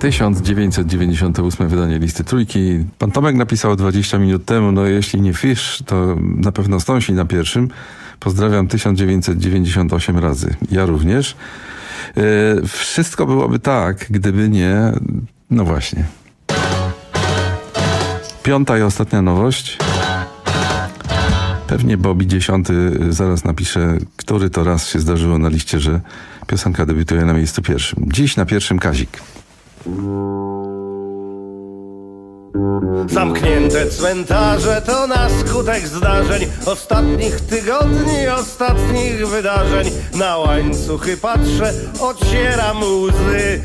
1998 wydanie listy trójki. Pan Tomek napisał 20 minut temu, no jeśli nie Fish, to na pewno Stonesi na pierwszym. Pozdrawiam 1998 razy. Ja również. Wszystko byłoby tak, gdyby nie... No właśnie. Piąta i ostatnia nowość. Pewnie Bobby 10 zaraz napisze, który to raz się zdarzyło na liście, że piosenka debiutuje na miejscu pierwszym. Dziś na pierwszym Kazik. Zamknięte cmentarze to na skutek zdarzeń ostatnich tygodni, ostatnich wydarzeń. Na łańcuchy patrzę, ocieram łzy.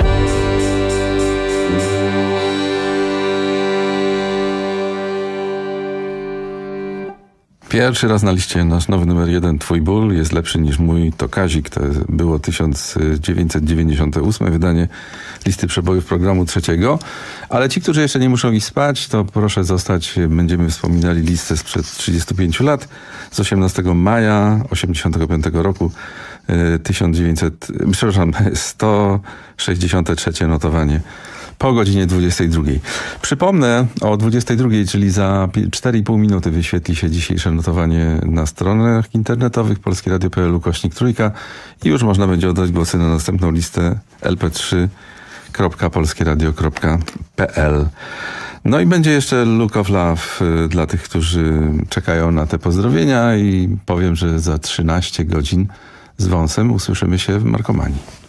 Pierwszy raz na liście nasz nowy numer 1, Twój ból jest lepszy niż mój, to Kazik. To było 1998 wydanie listy przebojów programu trzeciego. Ale ci, którzy jeszcze nie muszą iść spać, to proszę zostać. Będziemy wspominali listę sprzed 35 lat, z 18 maja 85 roku. 163 notowanie. Po godzinie 22. Przypomnę, o 22, czyli za 4,5 minuty wyświetli się dzisiejsze notowanie na stronach internetowych polskieradio.pl/trójka i już można będzie oddać głosy na następną listę lp3.polskieradio.pl. No i będzie jeszcze Look of Love dla tych, którzy czekają na te pozdrowienia i powiem, że za 13 godzin z wąsem usłyszymy się w Markomanii.